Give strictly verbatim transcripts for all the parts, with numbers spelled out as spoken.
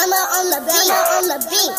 Bama on the beat, on the beat.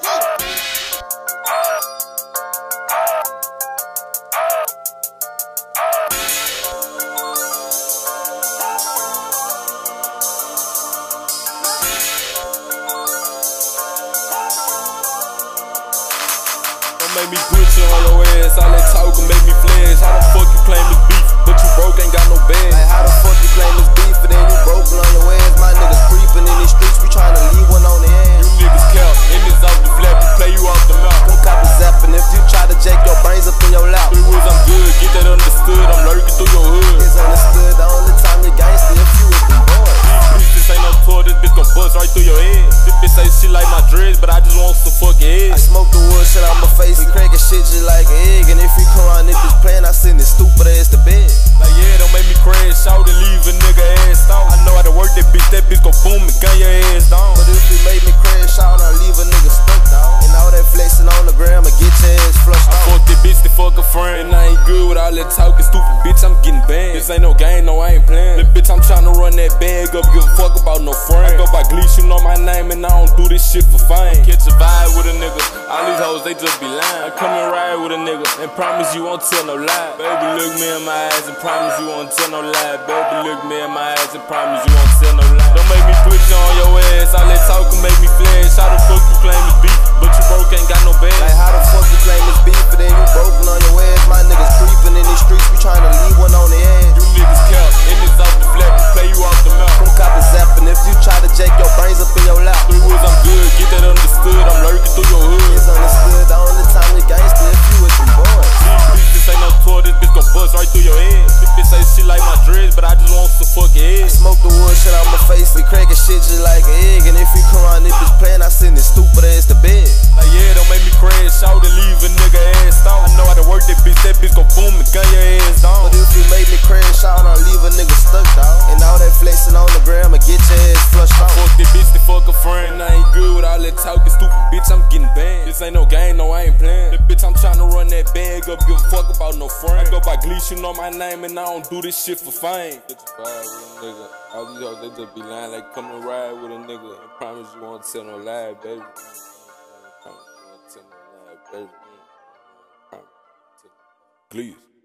Don't make me put you on your ass. All that talk will make me flash. How the fuck you claim it's beef, but you broke, ain't got no bag? Like how the fuck you claim it's beef, and then you broke on your ass? My niggas creeping in these streets, we tryna leave one on the ass. You niggas cap, and it's off the flap, you play you off the mouth. Come cop a zappin' if you try to jake your brains up in your lap. Three words, I'm good, get that understood. I'm lurking through your hood. It's understood, the only time you gangsta if you with them boys. Bitch, this ain't no tour, this bitch gon' bust right through your head. This bitch say she like my dreads, but I just want some fucking head. I smoke the wood shit on my face, we crackin' shit just like an egg. And if you come around this bitch playin', I send this stupid ass to bed. Like yeah, don't make me crash out and leave a nigga ass out. I know how to work that bitch, that bitch gon' boom and gun your ass down. But if you made me crash out, I'll leave a nigga stuck down. And all that flexing on the gram, I get your ass flushed I out. fuck that bitch to fuck a friend, and I ain't good with all that talking stupid bitch, I'm getting banned. This ain't no game, no I ain't playing. Little bitch, I'm tryna run that bag up, give a fuck about no friend. I go by Gleesh, you know my name, and I don't do this shit for fame. Catch a vibe with a nigga, all these hoes, they just be lying. I come and ride with a nigga, and promise you won't tell no lie. Baby, look me in my eyes and promise you won't tell no lie. Baby, look me in my eyes and promise you won't tell no lie. Don't make me put you on your ass, all that talk can make me flash. How the fuck you claim it's beef, but you broke, ain't got no bag? Like how the fuck you claim it's beef, and then you broken on your ass? My niggas creeping in these streets, we tryna leave one on the ass. You niggas cap, and it's off the flap, you play you off the mouth. Come cop a zappin' if you try to jake your brains up in your lap. Three words, I'm good, get that understood. I'm lurking through your hood. It's understood, the only time you gangsta if you with them boys. Bitch, this ain't no tour, this bitch gon' bust right through your head. This bitch say she like my dreads, but I just want some fucking head. I smoke the wood shit on my face, we crackin' shit just like an egg. And if you come around this bitch playin', I send this stupid ass to bed. Like yeah, don't make me crash out and leave a nigga ass out. I know how to work that bitch, that bitch gon' boom and gun your ass down. But if you make me crash out, I'll leave a nigga stuck down. And all that flexing on the gram, I get your ass flushed out. Fuck that bitch to fuck a friend, I ain't good with all that talking stupid bitch, I'm getting banned. This ain't no game, no I ain't playing. That bitch, I'm tryna run that bag up, give a fuck about no friend. I go by Gleesh, you know my name, and I don't do this shit for fame. Get your vibe with a nigga, all these hoes, they just be lying like come and ride with a nigga and promise you won't tell no lie, baby. Promise you won't tell no lie, baby. Gleesh.